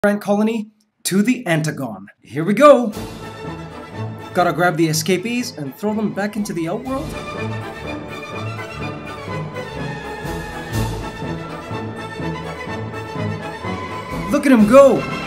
Ant colony to the Antagon. Here we go! Gotta grab the escapees and throw them back into the outworld? Look at him go!